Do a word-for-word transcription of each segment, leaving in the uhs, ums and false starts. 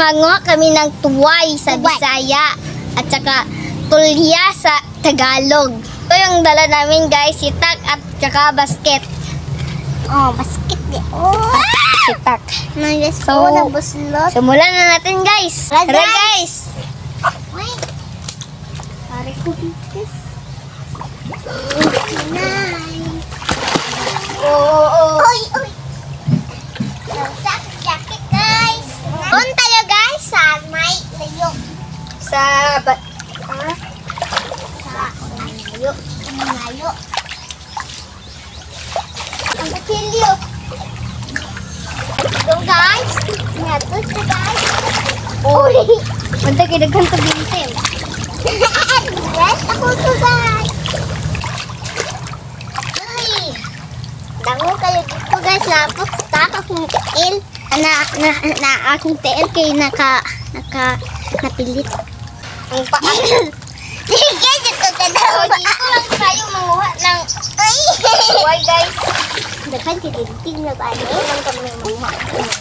manguha kami ng tuway sa Bisaya at saka tulya sa Tagalog. Ito yung dala namin guys, sitak at saka basket. Oh, basket di. Oh, sitak. Nag-so, So, nabuslot. simulan na natin guys. Tara, Tara guys. Wait. Pare ko bitis. Nine. Oo, oo, oo. Oy, oy. Sa jacket guys. Doon tayo guys sa may layo. Sa ba Ha? Sa layo. Ang layo. Ang kutilyo. So guys, natos na guys. Uy. Manda kinagan sa bintim. Yes, ako to guys. Ay, dango kayo dito guys. Lapot tak akong tail. Na, na, na akong tail kay naka, naka, napilit. Ang paa. Sige, dito ka daw. So, dito lang tayo manguha ng Ay! tuway guys. Dakan titintig na ba? Ano? Ang kami manguha.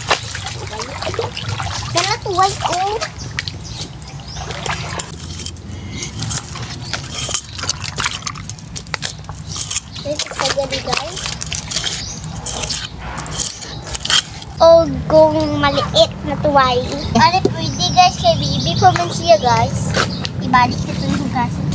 Kaya tuway ko. Ito sa gani guys. O kung maliit na tuway. Ano pwede guys kay baby pa man siya guys. Ibalik ito yung hugasan.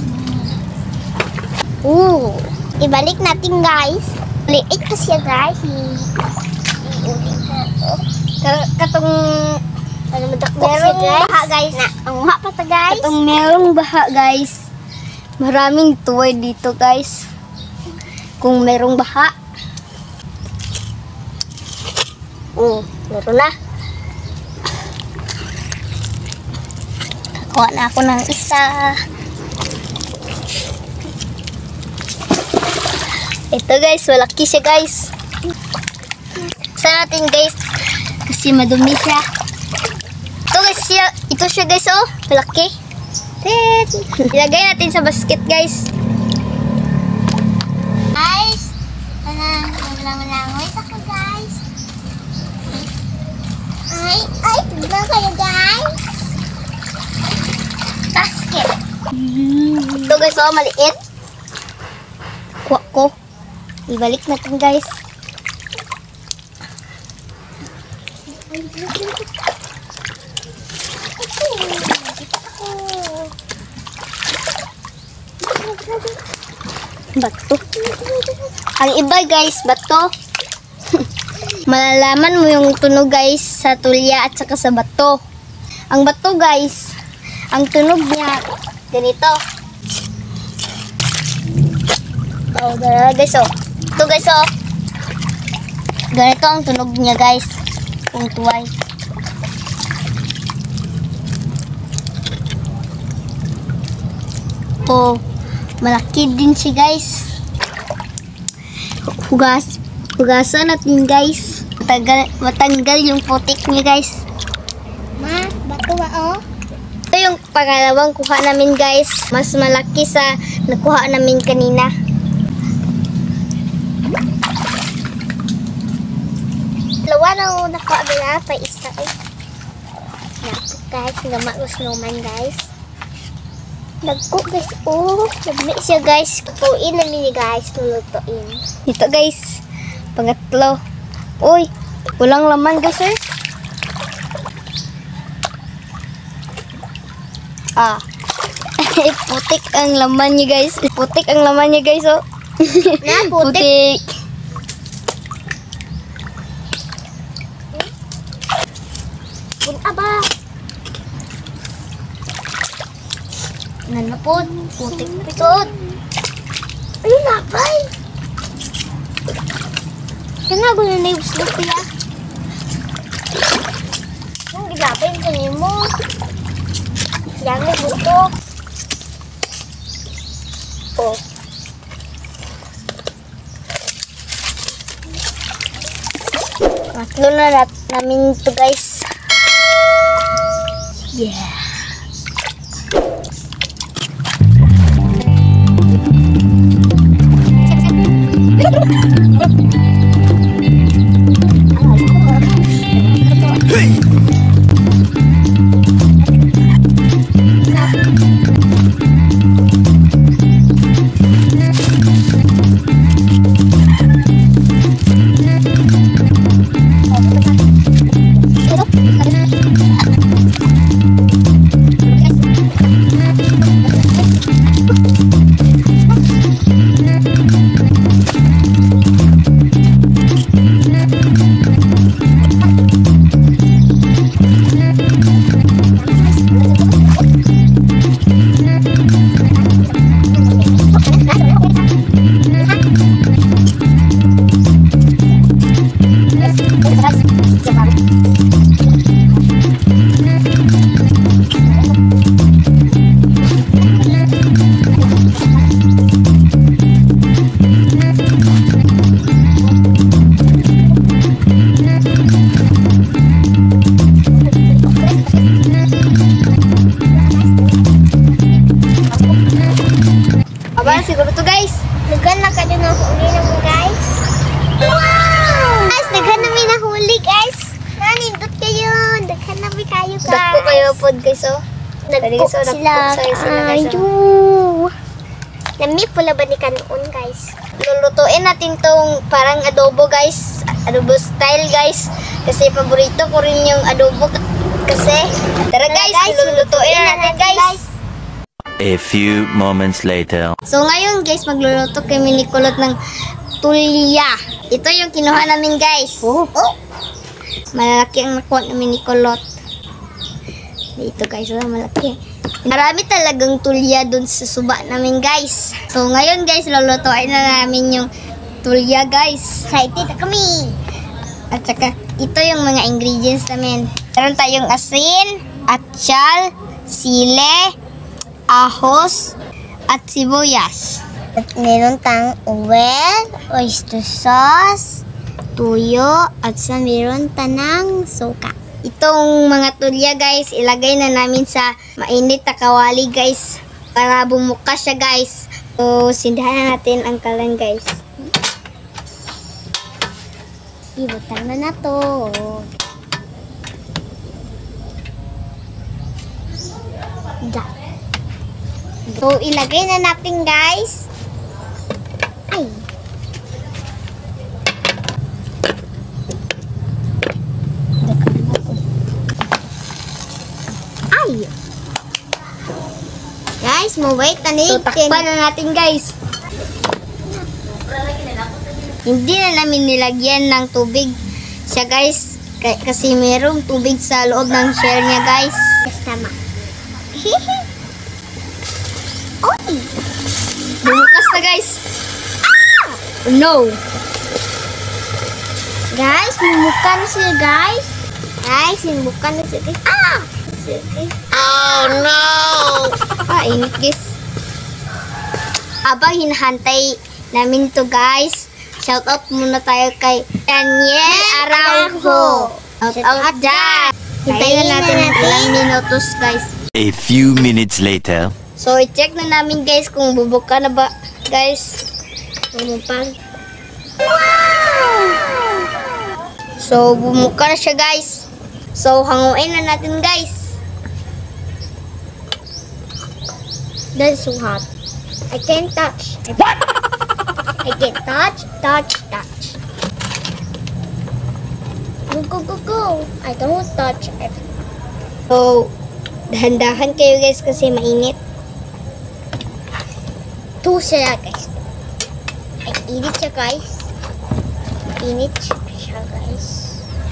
Ooh. Ibalik natin guys. Maliit pa siya guys. Iulit na ito. Katong Ano madakbo siya merong guys. baha guys. Na, ang uha pa ta guys. Katong merong baha guys. Maraming tuway dito guys. Kung merong baha. Oo, meron na. Kuha na ako ng isa. Ito guys, malaki siya guys. Sa natin guys, kasi madumi siya. Ito guys, siya, ito siya guys oh, malaki. Tit. Ilagay natin sa basket guys. Guys, manang, manang-manangoy ako guys. Ay, ay, tignan kayo guys. Basket. Ito guys oh, maliit. Kuha ko. Ibalik natin guys. Bato. Ang iba guys, bato. Malalaman mo yung tunog guys sa tulya at saka sa bato. Ang bato guys, ang tunog niya ganito. Oh, ganito guys oh. Ito guys oh. Ganito ang tunog niya guys. Kung tuway. Oh, malaki din siya guys. Hugas. Hugasan natin guys. Matanggal, matanggal yung putik niya guys. Ma, bato ba oh? Ito yung pangalawang kuha namin guys. Mas malaki sa nakuha namin kanina. Dalawa na ako nakuha nila pa isa eh. Naku guys, namak ko snowman guys. Nagko guys, oh. Nagmik siya guys. Tutuin na nini guys, tulutuin. Dito guys. Pangatlo. Uy, walang laman guys eh. Ah. Putik ang laman niya guys. Putik ang laman niya guys oh. Na, putik. Putik. Bun aba. Nanapod. Putik pisod. Ayun na, bay. Kaya ko na naibs na kuya. Ang gilapin ko niyo mo. Yan na buto. Oh. Tatlo na nat namin ito guys. Yeah. pod guys oh. Dali, Nag-cook guys, oh, sila. nag-cook sa'yo sila, guys, oh. Ayun. Nami pula ba ni kanon guys? Lulutuin natin tong parang adobo guys. Adobo style guys. Kasi paborito ko rin yung adobo. Kasi, tara guys, lulutuin natin guys. A few moments later. So ngayon guys, magluluto kami ni Kulot ng tulya. Ito yung kinuha namin guys. Oh. oh. Malaki ang nakuha namin ni Kulot. Dito guys, oh, malaki. Marami talagang tulya dun sa suba namin guys. So ngayon guys, lulutuin na namin yung tulya guys. Excited na kami. At saka, ito yung mga ingredients namin. Meron tayong asin, atsyal, sile, ahos, at sibuyas. At meron tang oil, oyster sauce, tuyo, at sa meron tanang suka. Itong mga tulya guys, ilagay na namin sa mainit na kawali guys. Para bumuka siya guys. So, sindahan na natin ang kalan guys. Ibutang na na to. Da. So, ilagay na natin guys. Ay. Ay. Guys, mo wait tani. So, takpan na natin guys. Hindi na namin nilagyan ng tubig siya guys. K- kasi merong tubig sa loob ng shell niya guys. Yes, tama. Oy. Bumukas na guys. Ah! No. Guys, mumuka na sila guys. Guys, mumuka na sila guys. Ah! Oh no! Ah, init guys. Habang hinahantay namin to guys, shout out muna tayo kay Daniel Araujo. Shout out dyan. Hintayin na natin ng ilang minutos guys. A few minutes later. So, i-check na namin guys kung bubuka na ba guys. Bumupag. So, bumuka na siya guys. So, hanguin na natin guys. That's so hot. I can't touch. What? I can't touch, touch, touch. Go, go, go, go. I don't touch it. So, dahan-dahan kayo guys kasi mainit. Two sila guys. Ay, init siya guys. Init siya guys.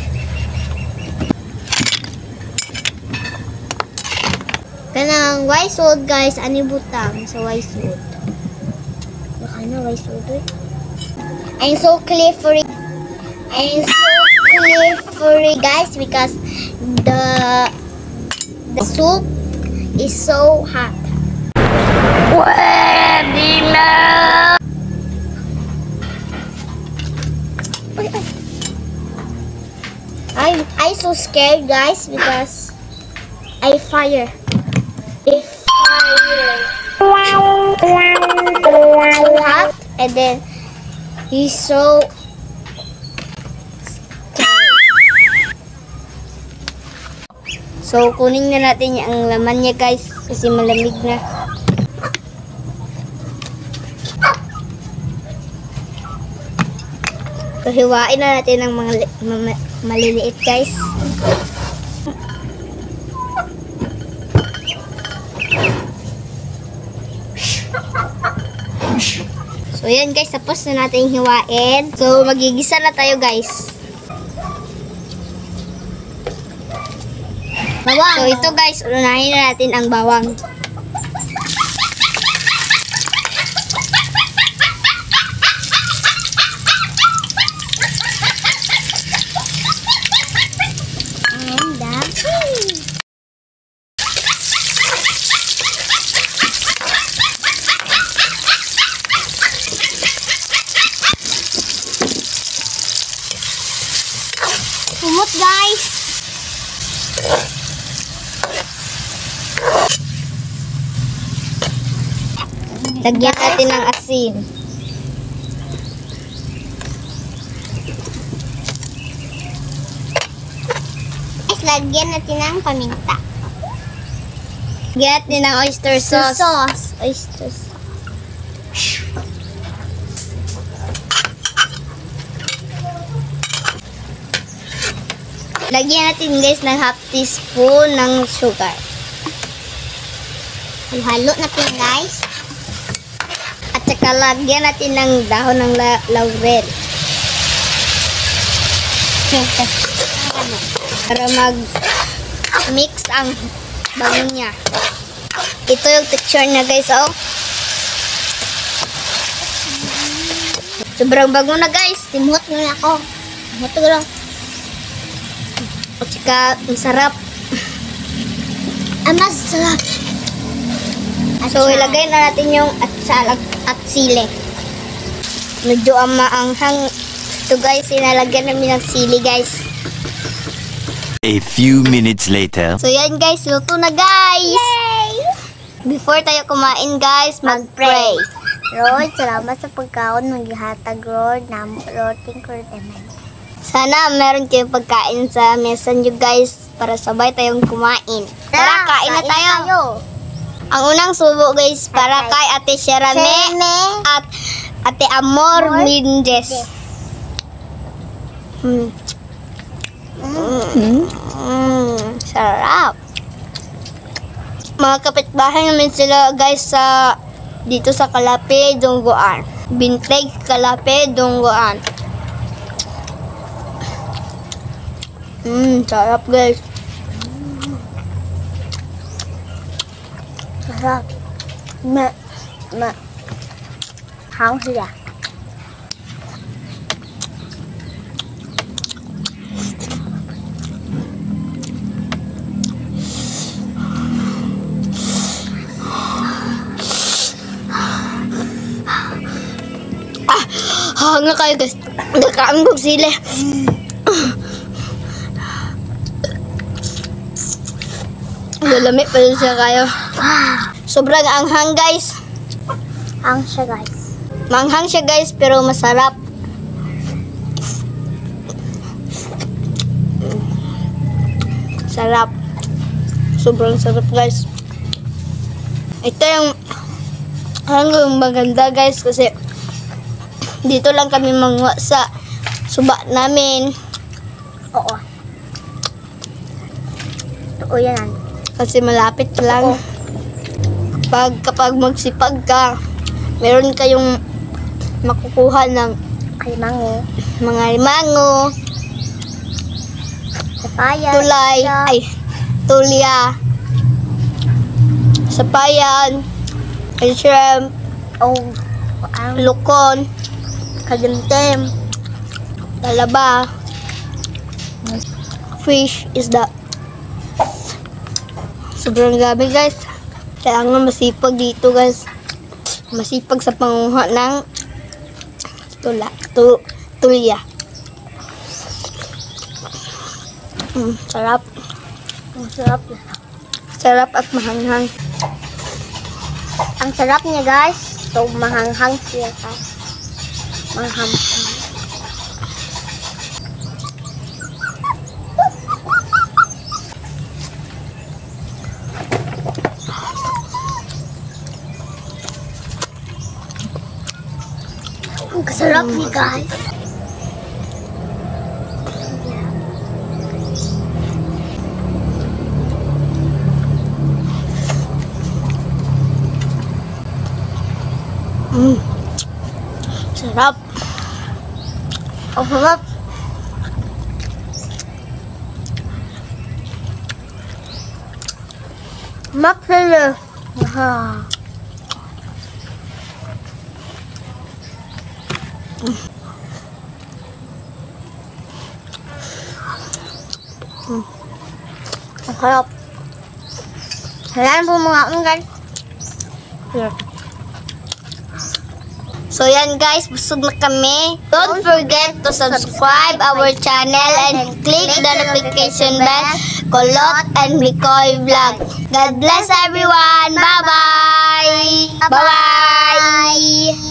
Kanang white salt guys, ani butang sa white salt. Baka na white salt eh. I'm so slippery. I'm so slippery guys because the the soup is so hot. Pwede na! I I so scared guys because I fire. I fire. So hot and then he's so So, kunin na natin yung laman niya guys kasi malamig na. So, hiwain na natin ng mga li- ma- maliliit guys. So, yan guys, tapos na natin hiwain. So, magigisa na tayo guys. bawang. So, ito guys, unahin na natin ang bawang. And that's it. Kumot guys. Lagyan natin ng asin. Guys, lagyan natin ng paminta. Get din ng oyster sauce. Sauce. Oyster sauce. Lagyan natin guys ng half teaspoon ng sugar. Halo natin guys. At saka lagyan natin ng dahon ng la laurel. Para mag-mix ang bango niya. Ito yung texture niya guys, oh. Sobrang bago na guys. Timot na ako. Ito lang. At saka, masarap. Ah, masarap. So, ilagay na natin yung atsalag at sili. Medyo ang maanghang. Ito guys, inalagyan namin ng sili guys. A few minutes later. So, yan guys. Luto na guys. Yay! Before tayo kumain guys, mag-pray. Lord, salamat sa pagkaon. Maghihatag, Lord, na roting ko naman. Sana meron kayong pagkain sa mesa nyo guys para sabay tayong kumain. Tara, kain na tayo. Ang unang subo guys para Okay. kay Ate Sherame Sherame. at Ate Amor Amor Mindes. Mm. Mm. Mm. Sarap. Mga kapitbahay namin sila guys sa dito sa Kalape, Dungguan. Binteg, Kalape, Dungguan. Mmm, sarap guys. Sarap. Ma, ma. Hang sila. Ah, nga kayo guys. Nakaanggog sila. Lalami pa rin siya kayo. Sobrang anghang guys. Hang siya guys. Manghang siya guys pero masarap. Sarap. Sobrang sarap guys. Ito yung hanggang maganda guys kasi dito lang kami manguha sa suba namin. Oo. Oo yan. Kasi malapit lang. Kapag, kapag magsipag ka, meron kayong makukuha ng Kalimango. mga limango, Papaya. tulay, siya. ay, tulya, sapayan, ay shrimp, Oh. Ang lukon, kalimtem, talaba, fish is the sobrang gabi guys. Kaya nga masipag dito guys. Masipag sa panguha ng tula, tu, tulya. Mm, sarap. ang sarap. Sarap at mahanghang. Ang sarap niya guys. So, mahanghang siya guys. Mahanghang. Ang kasarap niya guys. Mm. Sarap. Ang sarap. Makasarap. Ah. Mm. Ang sarap. Kailangan po mga unggan. Here. So yan guys, busog na kami. Don't forget to subscribe our channel and click the notification bell. Kulot and Mikoy Vlog. God bless everyone. Bye-bye. Bye-bye.